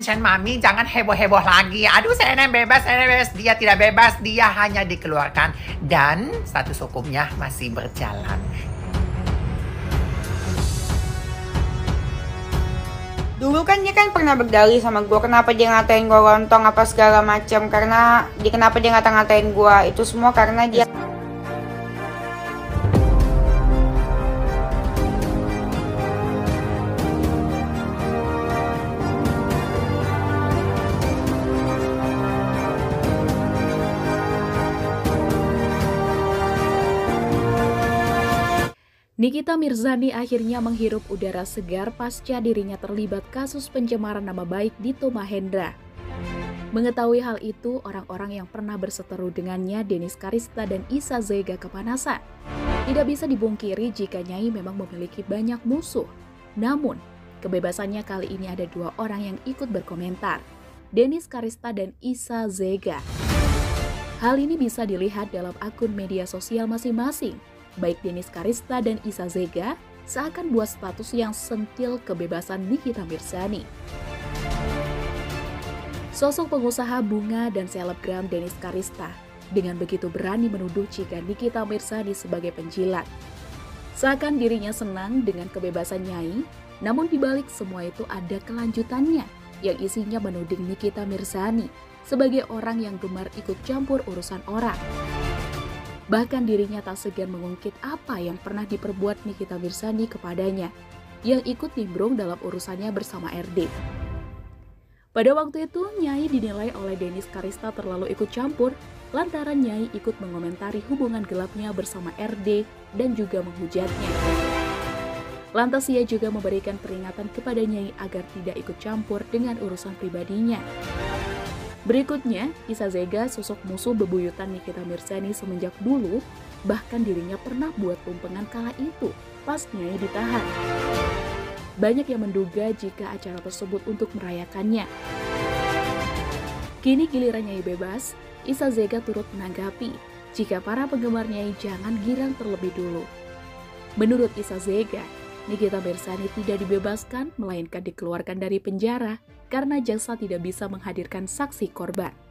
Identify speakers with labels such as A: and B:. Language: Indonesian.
A: Mami, jangan heboh-heboh lagi. Aduh, saya bebas, saya bebas. Dia tidak bebas, dia hanya dikeluarkan. Dan status hukumnya masih berjalan.
B: Dulu kan dia kan pernah berdalih sama gue kenapa dia ngatain gue lontong apa segala macam, karena kenapa dia ngata-ngatain gue itu semua karena dia
C: Nikita Mirzani akhirnya menghirup udara segar pasca dirinya terlibat kasus pencemaran nama baik Dito Mahendra. Mengetahui hal itu, orang-orang yang pernah berseteru dengannya, Dennis Karista dan Isa Zega, kepanasan. Tidak bisa dibungkiri jika Nyai memang memiliki banyak musuh. Namun, kebebasannya kali ini ada dua orang yang ikut berkomentar, Dennis Karista dan Isa Zega. Hal ini bisa dilihat dalam akun media sosial masing-masing. Baik Dennis Karista dan Isa Zega seakan buat status yang sentil kebebasan Nikita Mirzani. Sosok pengusaha bunga dan selebgram Dennis Karista dengan begitu berani menuduh jika Nikita Mirzani sebagai penjilat. Seakan dirinya senang dengan kebebasan Nyai, namun dibalik semua itu ada kelanjutannya yang isinya menuding Nikita Mirzani sebagai orang yang gemar ikut campur urusan orang. Bahkan dirinya tak segan mengungkit apa yang pernah diperbuat Nikita Mirzani kepadanya, yang ikut nimbrung dalam urusannya bersama RD. Pada waktu itu, Nyai dinilai oleh Dennis Karista terlalu ikut campur, lantaran Nyai ikut mengomentari hubungan gelapnya bersama RD dan juga menghujatnya. Lantas ia juga memberikan peringatan kepada Nyai agar tidak ikut campur dengan urusan pribadinya. Berikutnya, Isa Zega, sosok musuh bebuyutan Nikita Mirzani semenjak dulu, bahkan dirinya pernah buat tumpengan kala itu, pas Nyai ditahan. Banyak yang menduga jika acara tersebut untuk merayakannya. Kini giliran Nyai bebas, Isa Zega turut menanggapi jika para penggemar Nyai jangan girang terlebih dulu. Menurut Isa Zega, Nikita Mirzani tidak dibebaskan, melainkan dikeluarkan dari penjara karena jaksa tidak bisa menghadirkan saksi korban.